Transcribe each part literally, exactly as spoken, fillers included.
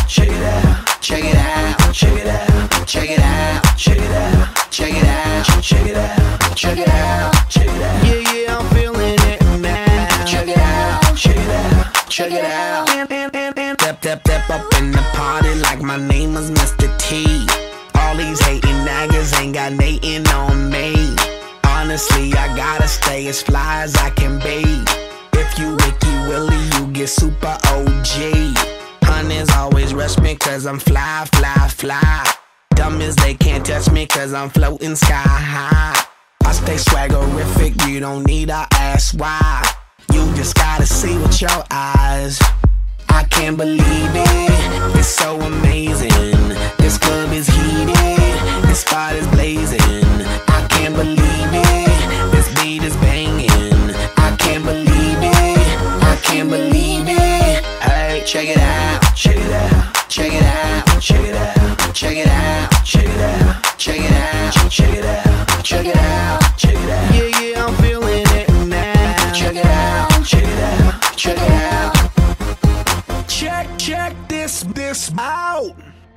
check it out, check it out, check it out, check it out, check it out, check it out, check it out, check it out, check it out. Yeah, yeah, I'm feeling it now. Check it out, check it out, check it out. Step, step, step up in the party like my name is Mister T. All these hating niggas ain't got natin' on me. Honestly, I gotta stay as fly as I can be. If you Wicky Willie, you get super O G. Hunters always rush me cause I'm fly, fly, fly. Dumb as they can't touch me cause I'm floating sky high. I stay swaggerific, you don't need to ask why. You just gotta see with your eyes. I can't believe it, it's so amazing. This club is heated, this spot is blazing. I can't believe it, this beat is banging. I can't believe it, I can't believe it. Hey, check it out, check it out, check it out, check it out, check it out, check it out, check it out, check it out, check it out, check it out. Yeah, yeah, I'm feeling it now. Check it out, check it out, check it out. Check, check this, this out.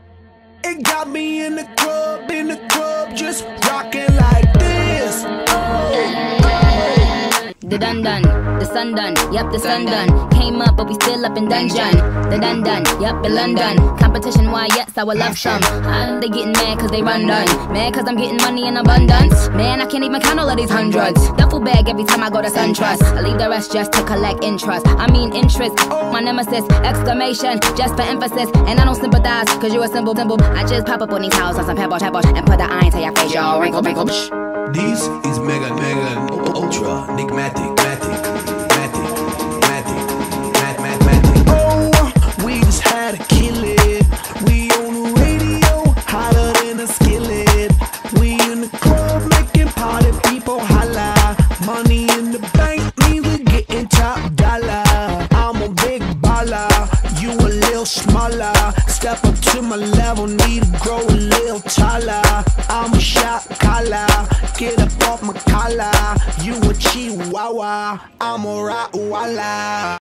It got me in the club, in the club, just rocking like this. Oh, oh. The dun dun, the sun done, yep, the sun done. Came up, but we still up in dungeon. The dun dun, yep, in London. Competition, why, yes, I would love some. Uh, they getting mad cause they run done. Mad cause I'm getting money in abundance. Man, I can't even count all of these hundreds. Duffel bag every time I go to SunTrust. I leave the rest just to collect interest. I mean interest, my nemesis, exclamation, just for emphasis. And I don't sympathize cause you a simple, simple. I just pop up on these houses on some pebble, pebble, and put the iron to your face, y'all. Wrinkle, wrinkle, psh. This is mega, mega, ultra, enigmatic, matic, matic, matic, mat, mat, matic. Oh, we just had to kill it. We on the radio, hotter than a skillet. We in the club making party people holla. Money in the bank means we getting top dollar. I'm a big baller, you a little smaller. Step up to my level, need to grow a little taller. I'm a shot caller, get up off my collar. You a chihuahua, I'm a Rottweiler.